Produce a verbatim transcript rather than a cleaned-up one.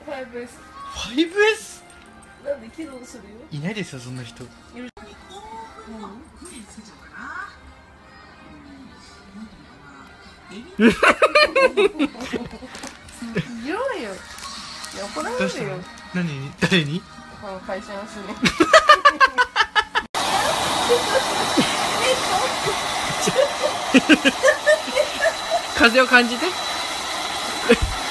ファイブエス。 ファイブエス？ なんで起動するよ。 いないですよそんな人。 何？言おうよ。いや、怒られるよ。 どうしたの？何？誰に？ この会社の人に。 風を感じて。